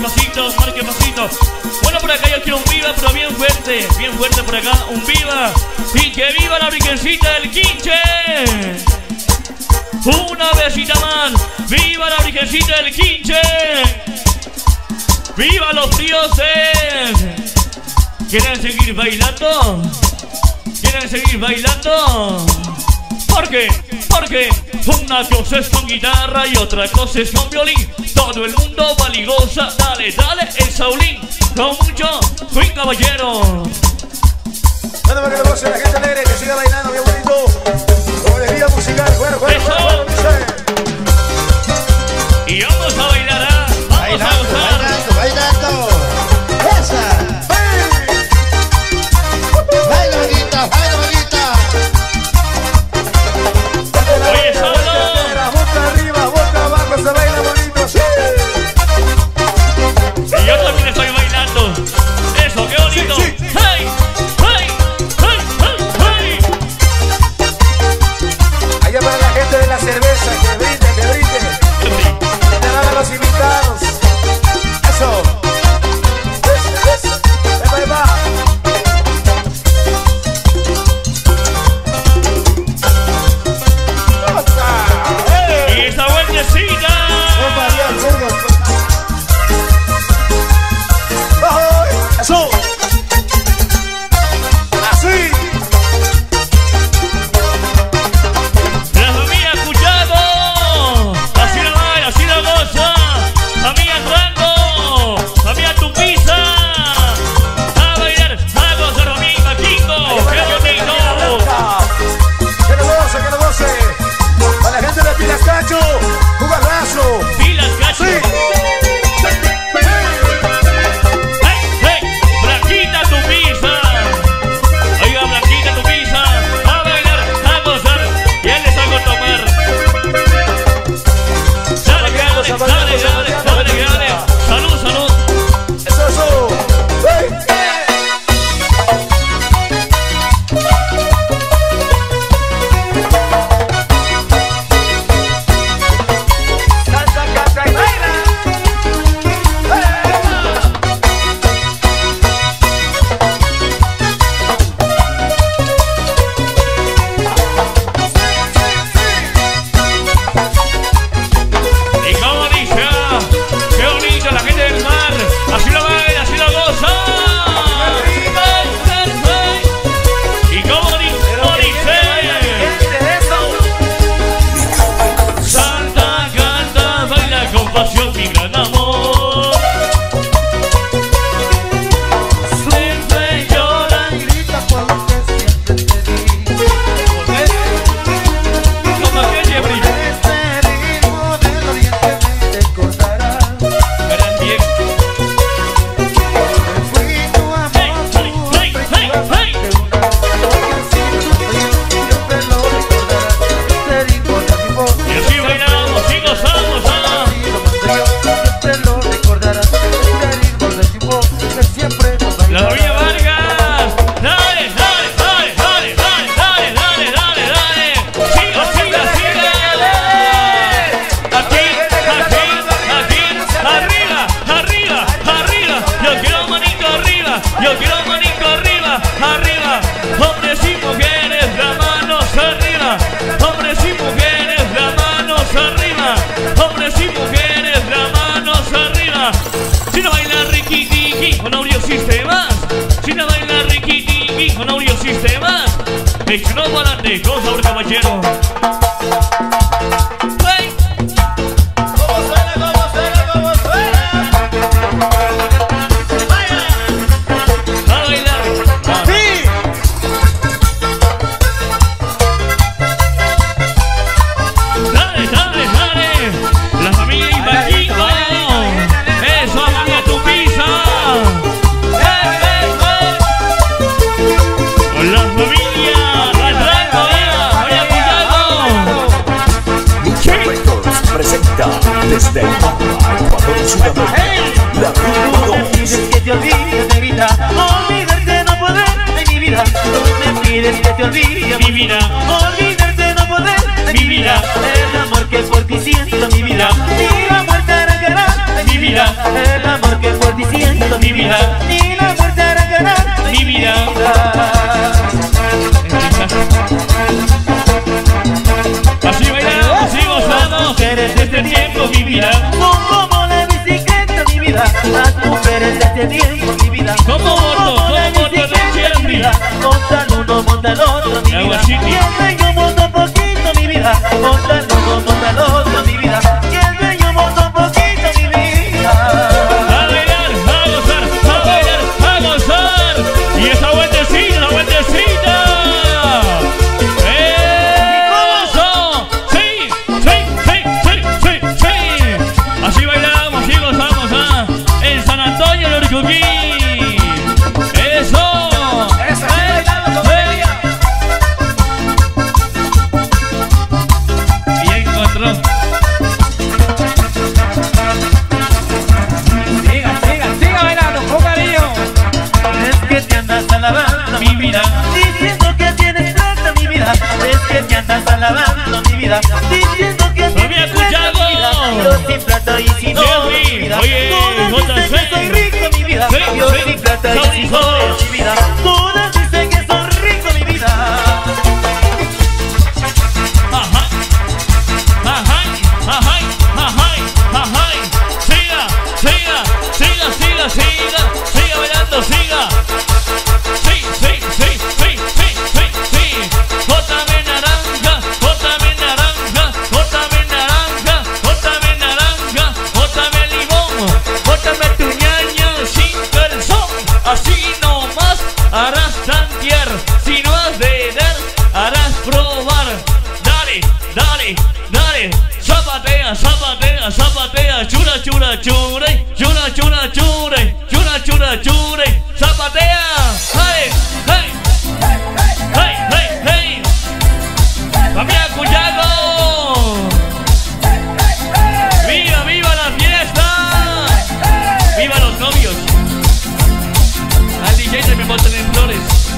pasito, marque pasito. Bueno, por acá yo quiero un viva, pero bien fuerte por acá, un viva. Y que viva la Virgencita del Quinche. Una besita más, viva la Virgencita del Quinche. ¡Viva los dioses! ¿Quieren seguir bailando? ¿Quieren seguir bailando? ¿Por qué? Porque una cosa es con guitarra y otra cosa es con violín. Todo el mundo valigosa, dale, dale el Saulín. Con mucho swing, caballero. Bueno, para que lo goce la gente alegre, que siga bailando, bien bonito. Como alegría musical, bueno, dice. Y vamos a bailar, ¿ah? Vamos a gozar. Bailando. Esa. Baila bonita, baila bonita. Oye, solo. Boca arriba, boca abajo, se baila bonito, sí. Y yo también estoy bailando. Eso, qué bonito. Sí, sí. ¡Hey! ¡Hey! ¡Hey! ¡Hey! ¡Hey! Allá para la gente de la cerveza, que brinde, que brinde. Que te dan los invitados. Eso. Ahí va. Y esa vueltecita. Eso. Así. La familia escuchando. Así la baila, así la goza. Familia entrando. Familia tu pizza. A bailar, a gozar, familia Kingo. ¡Qué bonito! Que lo goce. Para la gente de Pilas Cacho, un abrazo. Pilas, cacho. Sí. ¡Hey! ¡Hey! Blanquita tu pizza. Oiga, Blanquita tu pizza. A bailar, a gozar. Y él les hago tomar. Dale, dale. Salud, salud. Eso. ¡Hey! Salsa, canta y baila. Y como dice, qué bonito la gente del mar. Así lo baila, así lo goza. Y como dice, salta, canta, baila con pasión y gran amor. Siempre llora y grita cuando te sientes feliz. Como aquella brilla. Y así bailamos y gozamos, ¿ah? La familia Vargas. Dale. Siga. Aquí. Arriba. Yo quiero manito arriba. Hombres y mujeres, las manos arriba. Hombres y mujeres, las manos arriba. Hombres y mujeres, las manos arriba. Si no baila riquitiqui con audio sistemas. Si no baila riquitiqui con audio sistemas. Échanos para adelante, con sabor caballero. ¡Hey! A bailar. Sí. Dale. La familia Ibaquito. Eso, familia tu pizza. Con la familia atrás, vaya cuidado. Presenta desde el Ecuador, Sudamérica, la número 2. Que te olvides de vida, olvidarte no poder de mi vida. Tú me pides que te olvide Mi vida, olvidarte no poder de mi vida. El amor que por ti siento mi vida, ni la muerte arrancará de mi vida. El amor amor diciendo mi vida, ni la muerte hará ganar Mi vida. Así bailamos y gozamos. Mujeres de este tiempo, mi vida, son como la bicicleta, mi vida. Las mujeres de este tiempo, mi vida, Como moto la de bicicleta, mi vida. Cherry. Montan uno, montan otro, mi vida. Aguacate. Y el dueño monta un poquito, mi vida. Montan uno, montan otro, mi vida. Y el dueño monta un poquito, mi vida. A bailar, a gozar, a bailar, a gozar. Y esa vueltecita, la vueltecita. ¡Eso! ¡Sí! ¡Sí! ¡Sí! ¡Sí! ¡Sí! ¡Sí! Así bailamos y gozamos, ¿ah? En San Antonio, el Urcuquí. ¡Eso! Esa es bailando comedia. Y encontró. Siga bailando, con cariño. Es que te andas alabando, mi vida, diciendo que tienes plata, mi vida. Es que te andas alabando, mi vida, diciendo que tienes plata, mi vida. Yo sin plata y sin oro, mi vida. Oye, Todas dicen que soy rico, mi vida. Yo sin plata y sin oro, mi vida. Todas dicen que soy rico, mi vida. Ajá, ajá, ajá, ajá, ajá. Siga, siga, siga, siga, siga, siga bailando, siga. Sí, sí, sí, sí, sí, sí, sí. Bótame naranja, bótame naranja, bótame naranja, bótame naranja, bótame limón, bótame tu ñaña sin calzón. Así nomás harás tantear, si no has de dar, harás probar. Dale, dale, dale, zapatea, zapatea, zapatea, chura, chura, chure, chura, chura, chure, chura, chura, chure, zapatea, hey, hey, hey, hey, hey, familia Cuyago, viva, viva la fiesta, viva los novios, al DJ se me botan en flores.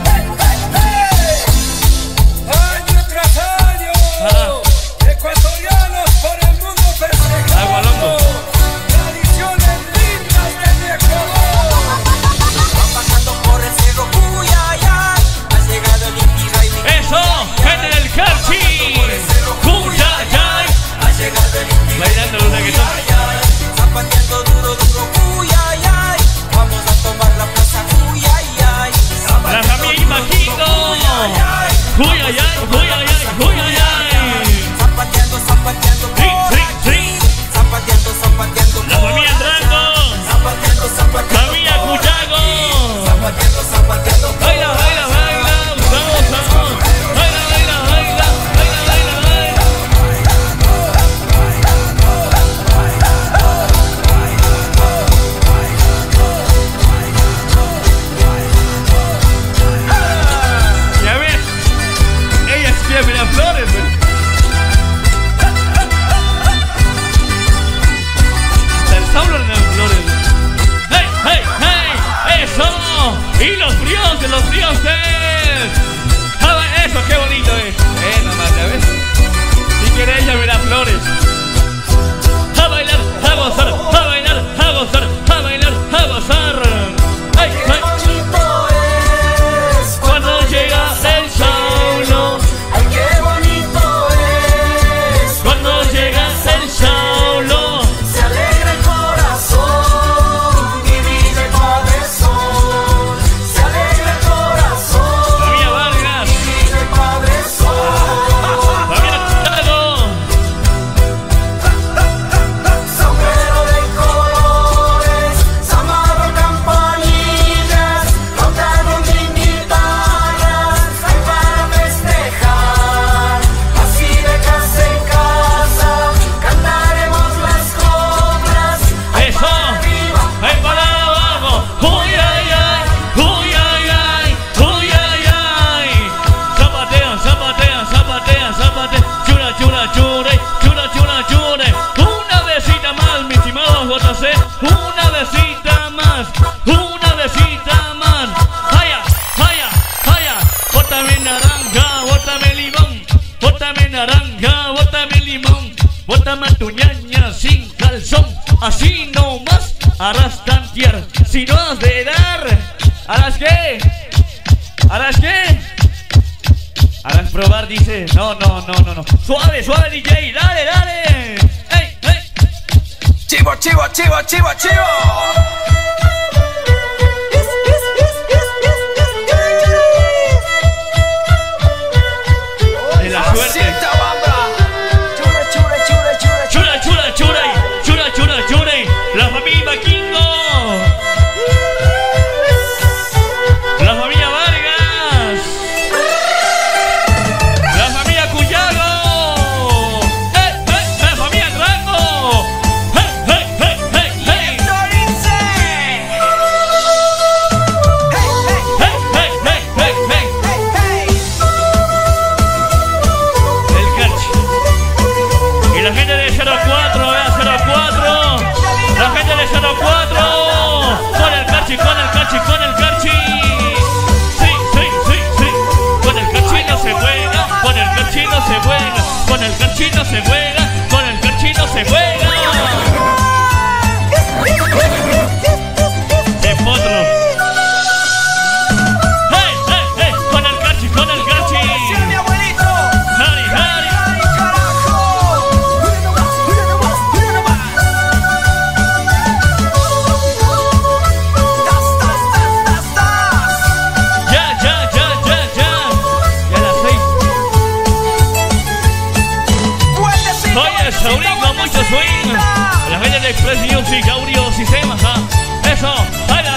Año tras año, ecuatorianos por el mundo festejando Agualongo. tradiciones lindas de mi Ecuador. Van pasando por el cerro Cuyayay, ha llegado el Inti Raymi. Eso, gente del Carchi, Cuyayay, Ha llegado el Inti bailando los reggaetón. Cuyayay, zapateando duro, duro Cuyayay. Vamos a tomar la plaza Cuyayay. La familia Imaquito, Cuyayay, Cuyayay, Cuyayay. Zapateando, zapateando Sí, por sí, sí. aquí. Zapateando, zapateando La por familia allá. Drago, Zapateando, zapateando familia por Cuyago. aquí. Zapateando, zapateando por Baila, baila, baila, vamos, vamos. Baila, baila, baila, baila, baila, baila. Ya ves, ella quiere ver las flores, ¿ves? El sabor de las flores. ¡Hey, hey, hey! ¡Eso! ¡Y los frioses, los frioses! ¡Ah, eso, qué bonito es! Nomás, ¿ya ves? Si quieres ella verá flores. A bailar, a gozar, a bailar, a gozar, a bailar, a gozar. ¡Ay, ay! bonito es Cuando llega el saulo, ay, qué bonito es. cuando llega el saulo. Se alegra el corazón, mi vida y Padre Sol. Se alegra el corazón, Familia Vargas, mi vida y Padre Sol. familia Cuyago. Sombrero de colores, zamarro, campanillas, tocando mis guitarras, hay para festejar. Así de casa en casa, cantaremos las coplas. Ay, Eso, para arriba, ahí para abajo, uy ay ay, uy ay ay, uy ay ay. Zapatea, zapatea, zapatea, zapatea, chura, chura, chure, chura, chura, chure. Una besita más, mis estimados JC, una besita más, una besita más. Vaya, vaya, vaya, bótame naranja, bótame limón, bótame naranja, bótame limón, bótame tu ñaña sin calzón, así nomás arrastrantier. Si no has de dar, ¿harás qué? ¿Harás qué? Harás probar, dice. No. Suave, DJ, dale. ¡Ey! Chivo. De la suerte. Chura. La familia Maquingo. La familia Vargas. La familia Cuyago. La familia Rango. Hey. El Carchi. Y la gente de 04, vea 04. La gente de 04. Con el Carchi. Sí. Con el Carchi no se juega. Con el Carchi no se juega. Con el Carchi no se juega. De potro. Hey. Con el Carchi. Mi abuelito. Hari. Ya. Ya las 6. Oye, Saurín con mucho swing. La gente de Express Music, Audio Sistemas. Eso. Dale.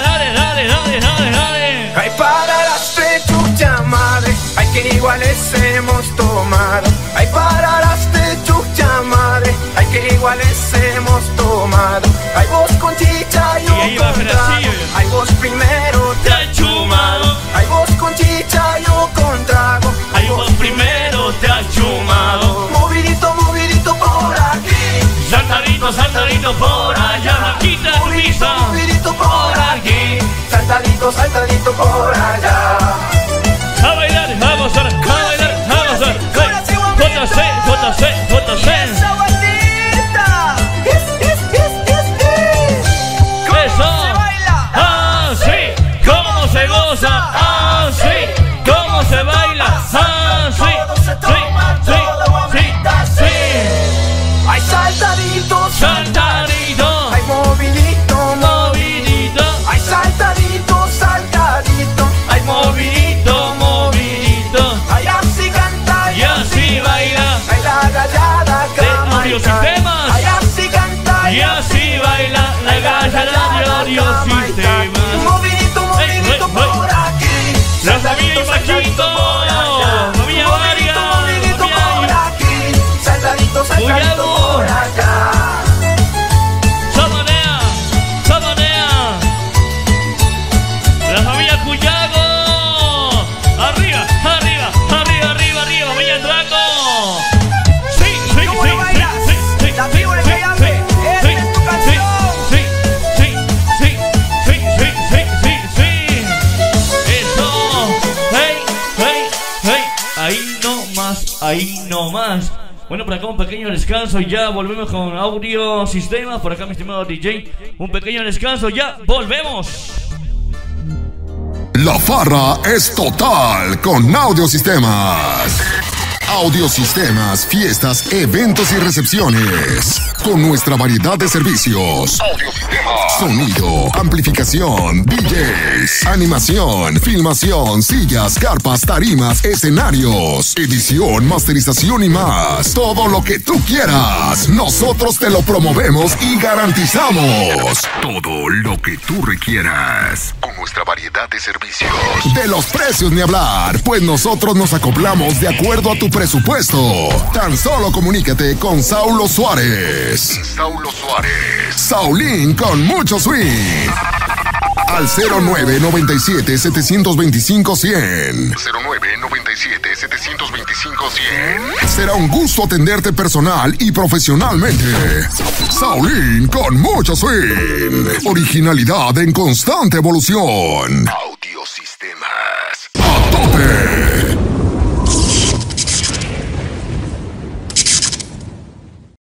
Ay, para las pechuchas, madre, ay, que iguales hemos tomado. Ay, para las pechuchas, madre, ay, que iguales hemos tomado. Ay, vos con chicha, yo ahí va a con ser trago. así, Ay, vos primero te has chumado. Ay, vos con chicha, yo con trago. Ay, vos primero te has chumado. Movidito por aquí. Saltadito por allá. Quita Luisa. Movidito por aquí. Saltadito por allá. A bailar, vamos a bailar. JC. Eso. Así, ¿cómo se goza? Así, ¿cómo se baila? Así, sí. Ay, saltadito. Ay, movidito. Ay, saltadito. Ay, movidito. Ay, así canta Y así baila. Ay, la gallada De Audio Sistemas. Ay, así canta Y así baila la gallada de Audio Sistemas. Movidito por aquí. La familia Maquingo. Familia Vargas. Movidito por aquí. Saltadito Cuyago. por allá. Sabanea. La familia Cuyago. Arriba. Familia Draco. Sí. ¿Cómo lo bailas? La tribu de Cayambe. Esta es tu canción. Sí. Eso. Hey. Ahí no más. Bueno, por acá un pequeño descanso. Ya volvemos con Audio Sistemas. Por acá, mi estimado DJ. Un pequeño descanso. Ya volvemos. La farra es total con Audio Sistemas. Audio Sistemas, fiestas, eventos y recepciones. Con nuestra variedad de servicios. Audio Sistemas. Sonido, amplificación, DJs, animación, filmación, sillas, carpas, tarimas, escenarios, edición, masterización y más. Todo lo que tú quieras, nosotros te lo promovemos y garantizamos. Todo lo que tú requieras. Con nuestra variedad de servicios. De los precios ni hablar, pues nosotros nos acoplamos de acuerdo a tu presupuesto. Tan solo comunícate con Saulo Suárez. Saulín con mucho swing. Al 0997-725-100. 0997-725-100. Será un gusto atenderte personal y profesionalmente. Saulín con mucho swing. Originalidad en constante evolución. Audio Sistemas. ¡A tope!